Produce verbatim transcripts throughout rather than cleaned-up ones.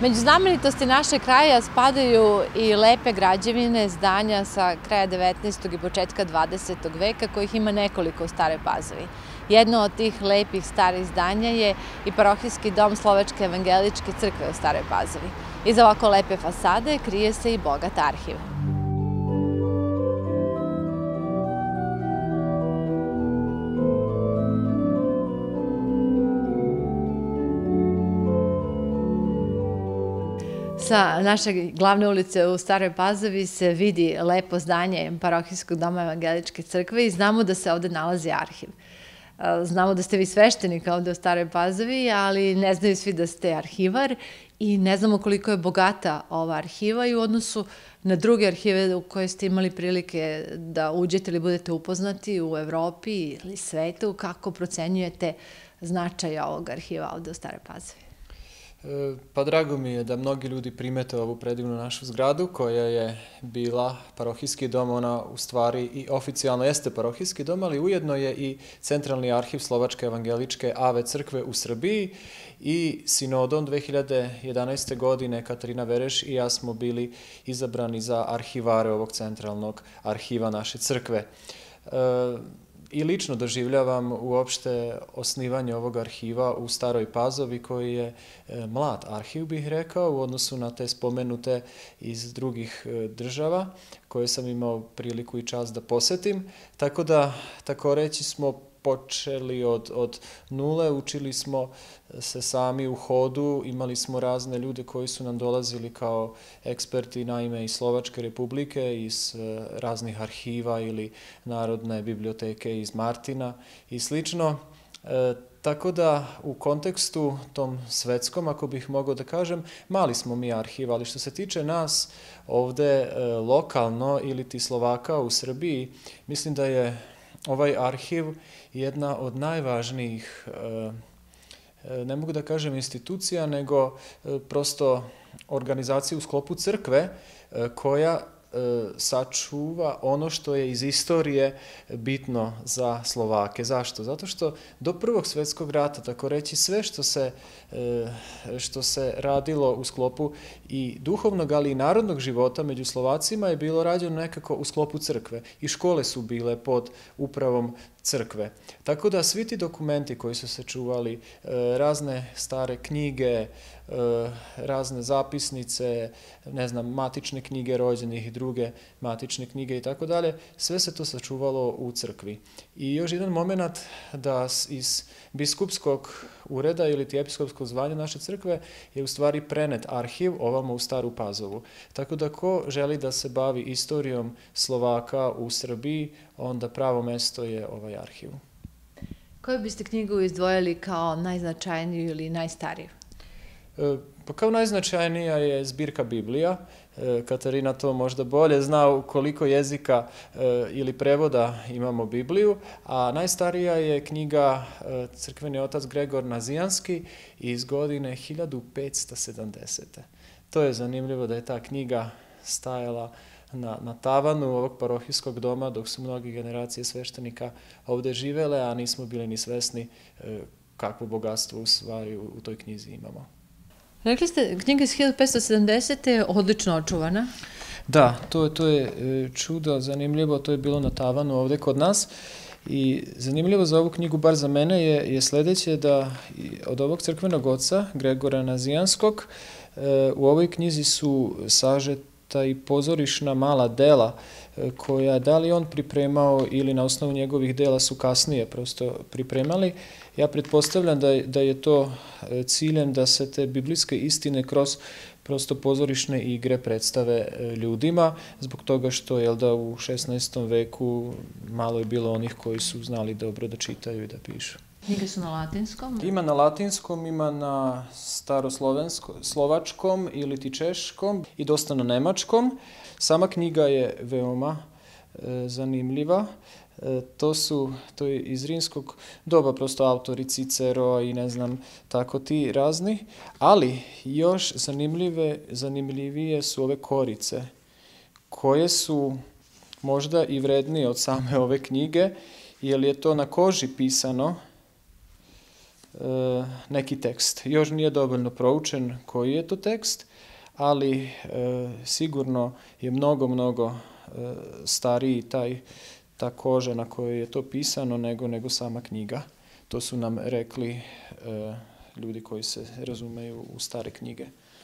Među znamenitosti našeg kraja spadaju i lepe građevine, zdanja sa kraja devetnaestog i početka dvadesetog veka, kojih ima nekoliko u Staroj Pazovi. Jedno od tih lepih starih zdanja je i parohijski dom Slovačke evangeličke crkve u Staroj Pazovi. Iza ovako lepe fasade krije se i bogat arhiv. Sa naše glavne ulice u Staroj Pazovi se vidi lepo zdanje parohijskog doma evangeličke crkve i znamo da se ovde nalazi arhiv. Znamo da ste vi sveštenik ovde u Staroj Pazovi, ali ne znaju svi da ste arhivar i ne znamo koliko je bogata ova arhiva i u odnosu na druge arhive u koje ste imali prilike da uđete ili budete upoznati u Evropi ili svetu. Kako procenjujete značaj ovog arhiva ovde u Staroj Pazovi? Pa drago mi je da mnogi ljudi primete ovu predivnu našu zgradu koja je bila parohijski dom, ona u stvari i oficijalno jeste parohijski dom, ali ujedno je i centralni arhiv Slovačke evangeličke A V crkve u Srbiji i sinodom dve hiljade jedanaeste. godine Katarina Vereš i ja smo bili izabrani za arhivare ovog centralnog arhiva naše crkve. I lično doživljavam uopšte osnivanje ovog arhiva u Staroj Pazovi koji je mlad arhiv, bih rekao, u odnosu na te spomenute iz drugih država koje sam imao priliku i čast da posetim. Tako da, tako reći, smo počeli od, od nule, učili smo se sami u hodu, imali smo razne ljude koji su nam dolazili kao eksperti, naime iz Slovačke republike, iz raznih arhiva ili Narodne biblioteke iz Martina i slično. E, tako da u kontekstu tom svetskom, ako bih mogao da kažem, mali smo mi arhiv, ali što se tiče nas ovde e, lokalno ili ti Slovaka u Srbiji, mislim da je ovaj arhiv jedna od najvažnijih, ne mogu da kažem institucija, nego prosto organizacija u sklopu crkve koja sačuva ono što je iz istorije bitno za Slovake. Zašto? Zato što do Prvog svjetskog rata, tako reći, sve što se, što se radilo u sklopu i duhovnog, ali i narodnog života među Slovacima je bilo rađeno nekako u sklopu crkve i škole su bile pod upravom crkve. Tako da svi ti dokumenti koji su se čuvali, razne stare knjige, razne zapisnice, ne znam, matične knjige rođenih i druge matične knjige i tako dalje, sve se to sačuvalo u crkvi. I još jedan moment da iz biskupskog ureda ili ti episkopskog zvanja naše crkve je u stvari prenet arhiv ovamo u Staru Pazovu. Tako da ko želi da se bavi istorijom Slovaka u Srbiji, onda pravo mesto je ovaj arhiv. Koju biste knjigu izdvojili kao najznačajniju ili najstariju? Pa kao najznačajnija je zbirka Biblija. Katarina to možda bolje zna u koliko jezika ili prevoda imamo Bibliju, a najstarija je knjiga crkveni otac Gregor Nazijanski iz godine hiljadu petsto sedamdesete. To je zanimljivo da je ta knjiga stajala na, na tavanu ovog parohijskog doma dok su mnogi generacije sveštenika ovde živele, a nismo bili ni svesni kakvo bogatstvo u stvari u, u toj knjizi imamo. Rekli ste, knjiga iz hiljadu petsto sedamdesete. je odlično očuvana. Da, to, to je čudo, zanimljivo, to je bilo na tavanu ovde kod nas. I zanimljivo za ovu knjigu, bar za mene, je, je sledeće da od ovog crkvenog oca, Gregora Nazijanskog, u ovoj knjizi su sažeta i pozorišna mala dela koja da li on pripremao ili na osnovu njegovih dela su kasnije prosto pripremali. Ja pretpostavljam da je, da je to ciljem da se te biblijske istine kroz prosto pozorišne igre predstave ljudima, zbog toga što je da u šesnaestom veku malo je bilo onih koji su znali dobro da čitaju i da pišu. Knjige su na latinskom? Ima na latinskom, ima na staroslovačkom ili ti češkom i dosta na nemačkom. Sama knjiga je veoma e, zanimljiva. E, to su, to je iz rimskog doba, prosto autori Cicero i ne znam, tako ti razni. Ali još zanimljive, zanimljivije su ove korice, koje su možda i vrednije od same ove knjige, jer je to na koži pisano. neki tekst. Još nije dovoljno proučen koji je to tekst, ali e, sigurno je mnogo, mnogo e, stariji taj, ta koža na kojoj je to pisano nego, nego sama knjiga. To su nam rekli e, ljudi koji se razumeju u stare knjige.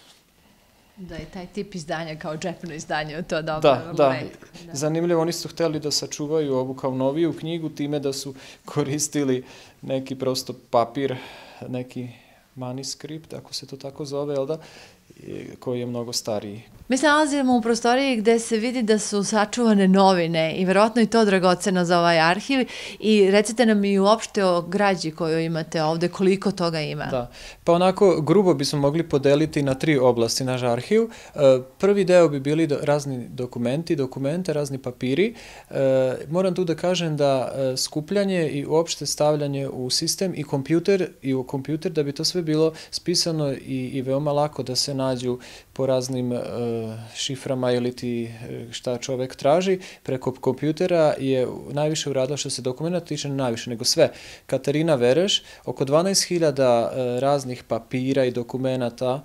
Da, i taj tip izdanja kao džepno izdanje, to dobro. Da, da. Letko, da. Zanimljivo, oni su htjeli da sačuvaju ovu kao noviju knjigu time da su koristili neki prosto papir, neki manuskript, ako se to tako zove, jel da, koji je mnogo stariji. Mi se nalazimo u prostoriji gde se vidi da su sačuvane novine i verovatno i to dragoceno za ovaj arhiv i recite nam i uopšte o građi koju imate ovde, koliko toga ima. Da, pa onako grubo bismo mogli podeliti na tri oblasti naš arhiv. Prvi deo bi bili razni dokumenti, dokumente, razni papiri. Moram tu da kažem da skupljanje i uopšte stavljanje u sistem i kompjuter i u kompjuter da bi to sve bilo spisano i, i veoma lako da se nađu po raznim uh, šiframa ili ti šta čovek traži, preko kompjutera je najviše uradila što se dokumenta tiče najviše nego sve. Katarina Vereš, oko dvanaest hiljada uh, raznih papira i dokumenata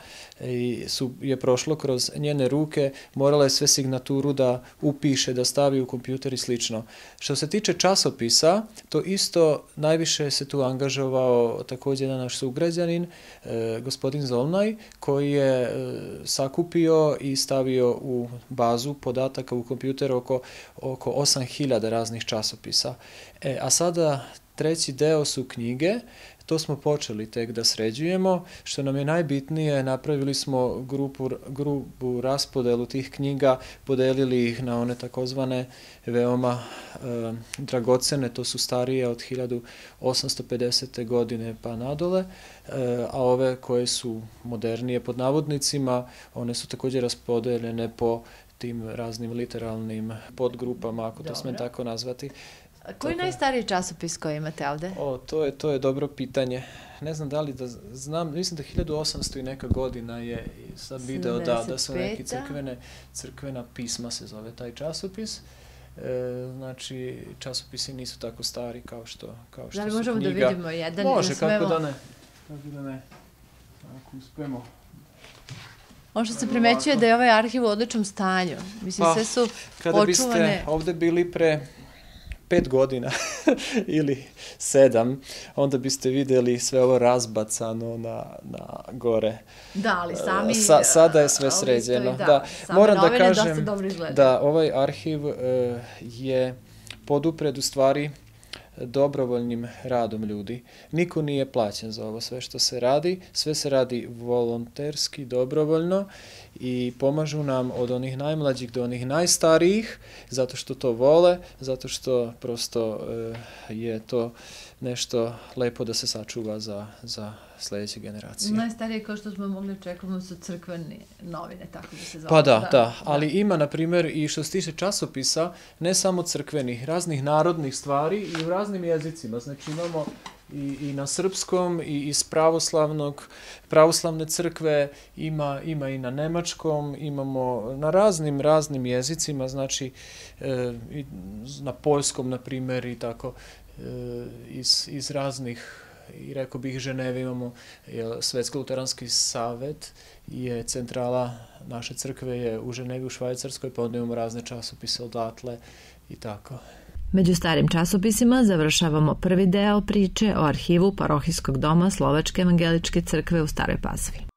i su, je prošlo kroz njene ruke, morala je sve signaturu da upiše, da stavi u kompjuter i slično. Što se tiče časopisa, to isto najviše se tu angažovao također jedan naš sugrađanin, e, gospodin Zolnaj, koji je e, sakupio i stavio u bazu podataka u kompjuter oko, oko osam hiljada raznih časopisa. E, a sada treći deo su knjige. To smo počeli tek da sređujemo. Što nam je najbitnije, napravili smo grupu, grubu raspodelu tih knjiga, podelili ih na one takozvane veoma e, dragocene, to su starije od hiljadu osamsto pedesete godine pa nadole, e, a ove koje su modernije pod navodnicima, one su također raspodeljene po tim raznim literalnim podgrupama, ako to smem tako nazvati. Koji je najstariji časopis koji imate ovde? O, to je, to je dobro pitanje. Ne znam da li da znam, mislim da hiljadu osamsto i neka godina je sad video da, da su neki crkvene, crkvena pisma se zove taj časopis. E, znači, časopisi nisu tako stari kao što, kao što su knjiga. Da li možemo da vidimo jedan? Može, kako da ne. Kako da ne. Ako uspemo. Ono što se primećuje da je ovaj arhiv u odličnom stanju. Mislim, pa, sve su kada očuvane. Biste ovde bili pre pet godina ili sedam, onda biste vidjeli sve ovo razbacano na, na gore. Da, ali sami... Sa, sada je sve sređeno. Da, da, moram da kažem da ovaj arhiv uh, je podupred u stvari dobrovoljnim radom ljudi. Niko nije plaćen za ovo sve što se radi, sve se radi volonterski, dobrovoljno i pomažu nam od onih najmlađih do onih najstarijih, zato što to vole, zato što prosto e, je to nešto lepo da se sačuva za, za sljedeće generacije. Najstarije, kao što smo mogli očekujemo, su crkvene novine, tako da se zove. Pa da, da, da, ali da. Ima, na primjer, i što se tiče časopisa, ne samo crkvenih, raznih narodnih stvari i u raznim jezicima. Znači imamo i, i na srpskom, i iz pravoslavnog, pravoslavne crkve, ima, ima i na nemačkom, imamo na raznim, raznim jezicima, znači e, i na poljskom, na primjer, i tako, e, iz, iz raznih, i rekao bih Ženevi imamo Svetsko-luteranski savet, je centrala naše crkve je u Ženevi u Švajcarskoj, pa onda imamo razne časopise odatle i tako. Među starim časopisima završavamo prvi deo priče o arhivu Parohijskog doma Slovačke evangeličke crkve u Staroj Pazovi.